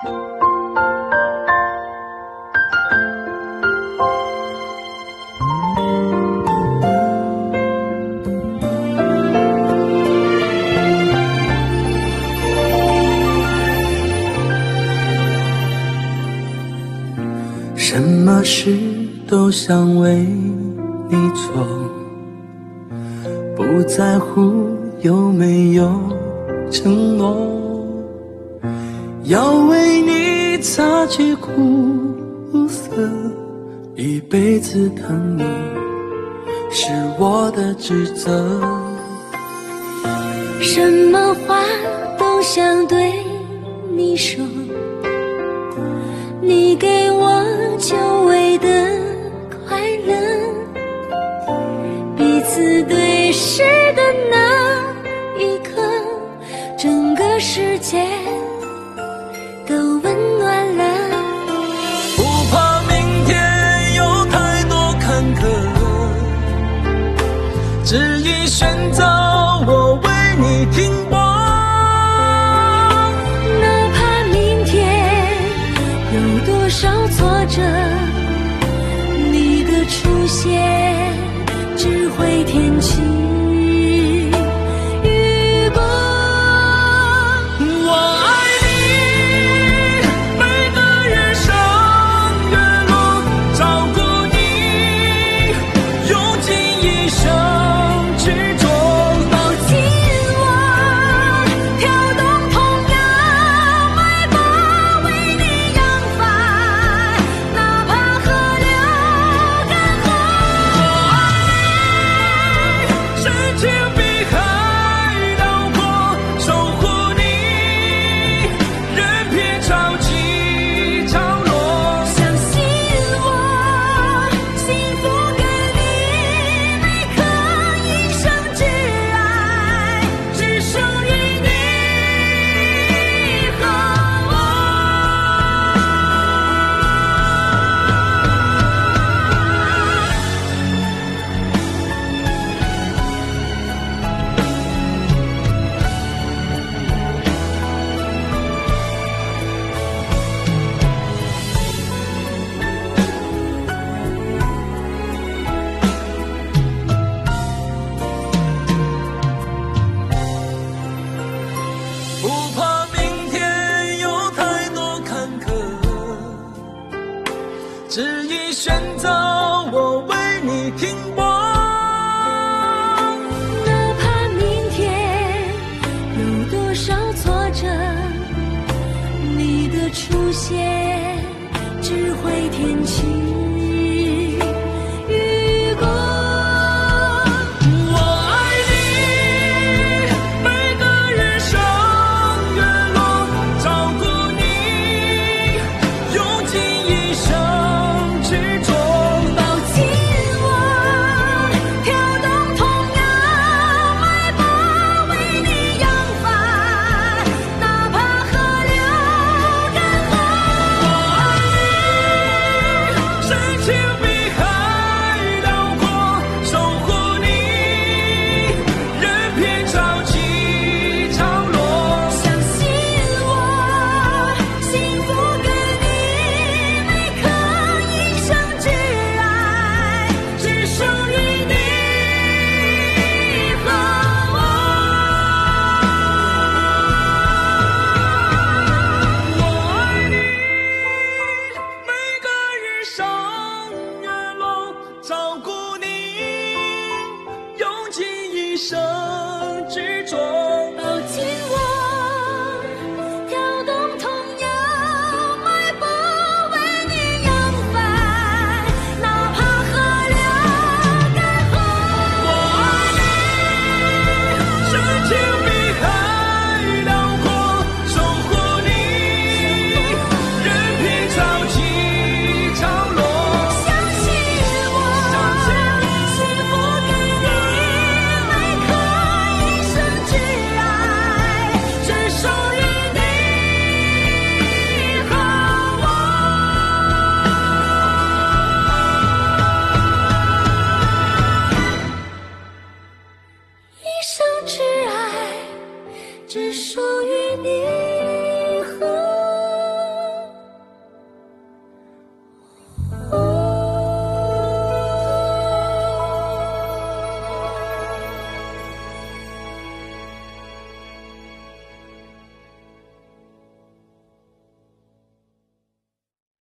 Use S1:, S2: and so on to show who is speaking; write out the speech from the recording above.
S1: 什么事都想为你做，不在乎有没有承诺，要为你擦去苦涩，一辈子疼你是我的职责。
S2: 什么话都想对你说，你给我久违的快乐，彼此对视的那一刻，整个世界都温暖了。
S1: 不怕明天有太多坎坷，只因选择我为你停泊。
S2: 哪怕明天有多少挫折，你的出现只会添起雨波。
S1: 我爱你，每个日升月落，照顾你，用尽一生执着。
S2: 抱紧我，跳动同样脉搏，为你扬帆，哪怕河流干涸。
S1: 我爱你，深情比海辽阔，守护你，任凭潮起潮落。
S2: 相信我，幸福给你，每颗一生挚爱，只属于你和我。
S1: 不怕明天有太多坎坷，只因选择我为你停泊。
S2: 哪怕明天有多少挫折，你的出现只会添起